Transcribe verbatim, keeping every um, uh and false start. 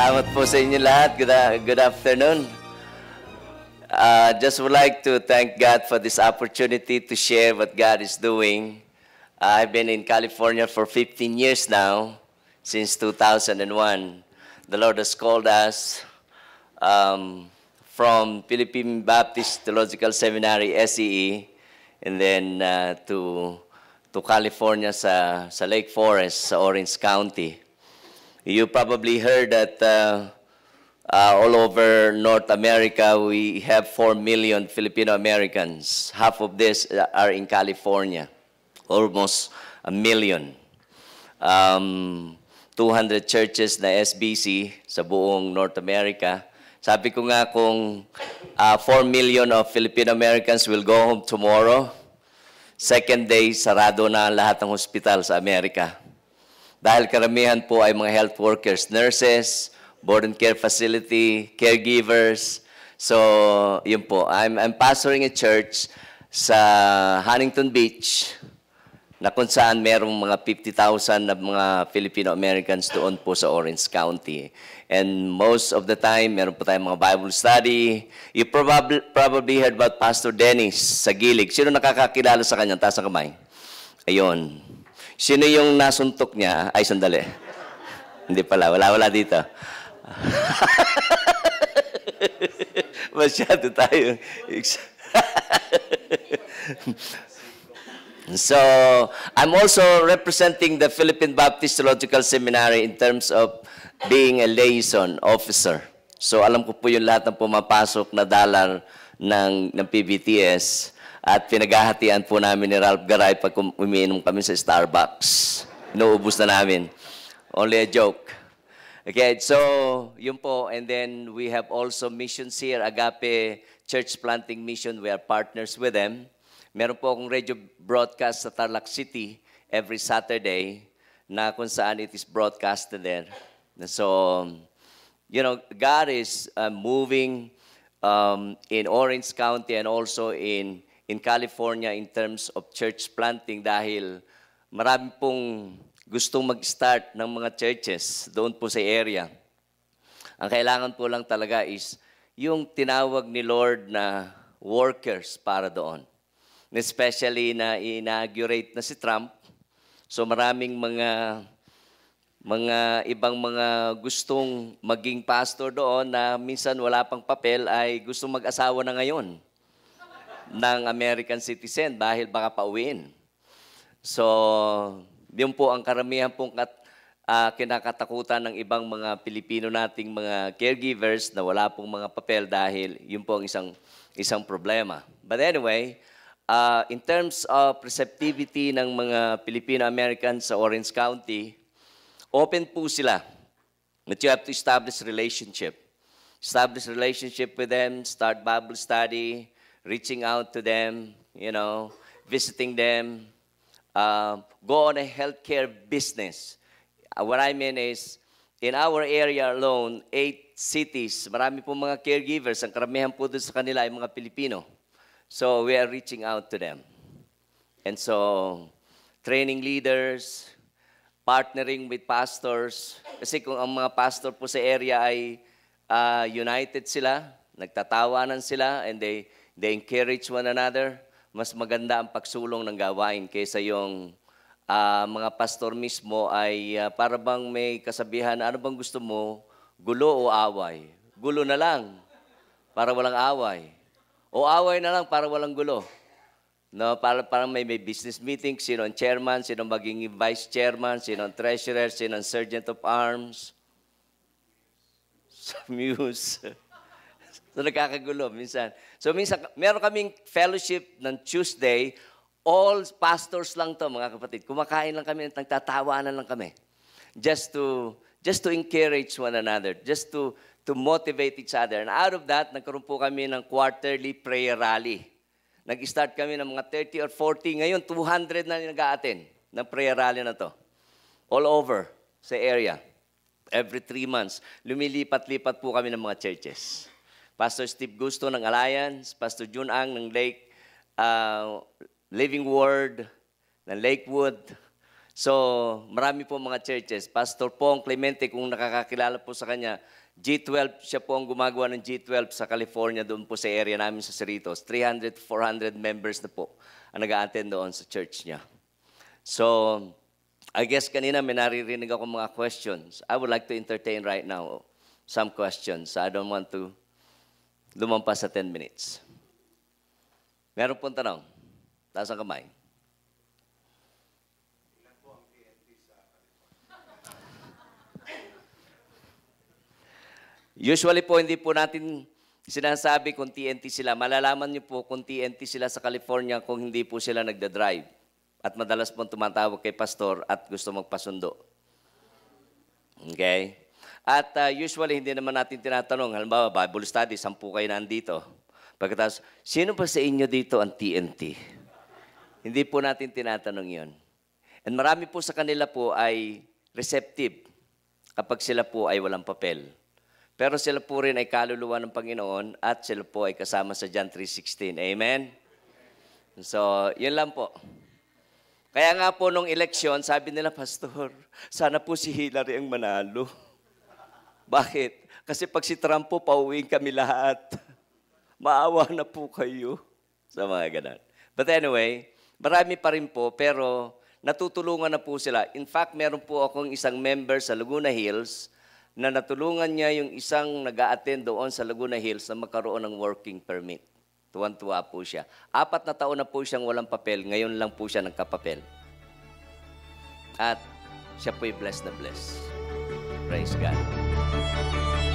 Salamat po sa inyo lahat. Good, good afternoon. Uh, just would like to thank God for this opportunity to share what God is doing. Uh, I've been in California for fifteen years now, since two thousand one. The Lord has called us um, from Philippine Baptist Theological Seminary, S E E, and then uh, to, to California sa, sa Lake Forest, sa Orange County. You probably heard that uh, uh, all over North America, we have four million Filipino Americans. Half of this are in California, almost a million. Um, two hundred churches na S B C sa buong North America. Sabi ko nga kung uh, four million of Filipino Americans will go home tomorrow, second day, sarado na lahat ng hospital sa Amerika. Dahil karamihan po ay mga health workers, nurses, board and care facility, caregivers. So, yun po. I'm, I'm pastoring a church sa Huntington Beach na kung saan merong mga fifty thousand na mga Filipino-Americans doon po sa Orange County. And most of the time, meron po tayong mga Bible study. You probably, probably heard about Pastor Dennis sa Gilig. Sino nakakakilala sa kanya? Taas ang kamay. Ayun. Sino yung nasuntok niya? Ay, sandali. Hindi pala. Wala, wala dito. Masyado tayo. So, I'm also representing the Philippine Baptist Theological Seminary in terms of being a liaison officer. So, alam ko po yung lahat ng pumapasok na dollar ng, ng P B T S. At pinaghahatian po namin ni Ralph Garay pag umiinom kami sa Starbucks. Inuubos na namin. Only a joke. Okay, so yun po. And then we have also missions here, Agape Church Planting Mission. We are partners with them. Meron po akong radio broadcast sa Tarlac City every Saturday na kung saan it is broadcasted there. So, you know, God is uh, moving um, in Orange County and also in in California in terms of church planting dahil marami pong gustong mag-start ng mga churches doon po sa area. Ang kailangan po lang talaga is yung tinawag ni Lord na workers para doon. Especially na inaugurate na si Trump. So maraming mga mga ibang mga gustong maging pastor doon na minsan wala pang papel ay gustong mag-asawa na ngayon ng American citizen dahil baka pauwiin. So, yun po ang karamihan pong kat, uh, kinakatakutan ng ibang mga Pilipino nating mga caregivers na wala pong mga papel dahil yun po ang isang, isang problema. But anyway, uh, in terms of receptivity ng mga Filipino-Americans sa Orange County, open po sila. But you have to establish relationship. Establish relationship with them, start Bible study, reaching out to them, you know, visiting them, uh, go on a healthcare business. Uh, what I mean is, in our area alone, eight cities, marami po mga caregivers, ang karamihan po doon sa kanila ay mga Pilipino. So we are reaching out to them. And so, training leaders, partnering with pastors, kasi kung ang mga pastor po sa area ay uh, united sila, nagtatawanan sila, and they They encourage one another. Mas maganda ang pagsulong ng gawain kaysa yung uh, mga pastor mismo ay uh, para bang may kasabihan, ano bang gusto mo, gulo o away? Gulo na lang, para walang away. O away na lang, para walang gulo. No, para, para may, may business meeting, sino ang chairman, sino maging vice chairman, sino ang treasurer, sino ang sergeant of arms. Muse. So, nagkakagulo minsan. So, minsan, meron kaming fellowship ng Tuesday. All pastors lang to, mga kapatid. Kumakain lang kami, nagtatawanan lang kami. Just to, just to encourage one another. Just to, to motivate each other. And out of that, nagkaroon po kami ng quarterly prayer rally. Nag-start kami ng mga thirty or forty. Ngayon, two hundred na nag-a-attend ng prayer rally na to. All over sa area. Every three months. Lumilipat-lipat po kami ng mga churches. Pastor Steve Gusto ng Alliance, Pastor Jun Ang ng Lake, uh, Living Word, ng Lakewood. So, marami po mga churches. Pastor Pong Clemente, kung nakakakilala po sa kanya, G twelve, siya po ang gumagawa ng G twelve sa California, doon po sa area namin sa Cerritos. three hundred to four hundred members na po ang nag-a-attend doon sa church niya. So, I guess kanina may naririnig ako mga questions. I would like to entertain right now some questions. I don't want to lumampas sa ten minutes. Meron pong tanong? Taas ang kamay. Usually po, hindi po natin sinasabi kung T N T sila. Malalaman niyo po kung T N T sila sa California kung hindi po sila nagda-drive. At madalas po tumatawag kay pastor at gusto magpasundo. Okay? At uh, usually, hindi naman natin tinatanong. Halimbawa, Bible study, sampu kayo nandito. Pagkatapos, sino pa sa inyo dito ang T N T? Hindi po natin tinatanong yon. And marami po sa kanila po ay receptive kapag sila po ay walang papel. Pero sila po rin ay kaluluwa ng Panginoon at sila po ay kasama sa John three sixteen. Amen? So, yun lang po. Kaya nga po nung eleksyon, sabi nila, Pastor, sana po si Hillary ang manalo. Bakit? Kasi pag si Trump po, pauwiin kami lahat. Maawa na po kayo. Sa mga ganun. But anyway, marami pa rin po, pero natutulungan na po sila. In fact, meron po akong isang member sa Laguna Hills na natulungan niya yung isang nag-a-attend doon sa Laguna Hills na magkaroon ng working permit. Tuwan-tuwa po siya. Apat na taon na po siyang walang papel. Ngayon lang po siya nagkapapel. At siya po'y blessed na blessed. Praise God.